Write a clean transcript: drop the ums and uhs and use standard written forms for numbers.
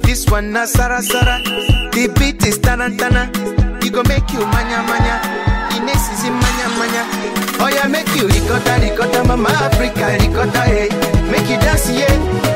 This one na Sara Sara. The beat is tarantana. It go make you manya manya. Ines is in manya manya. Oh yeah, make you ricotta ricotta, mama Africa ricotta, hey. Make you dance, yeah.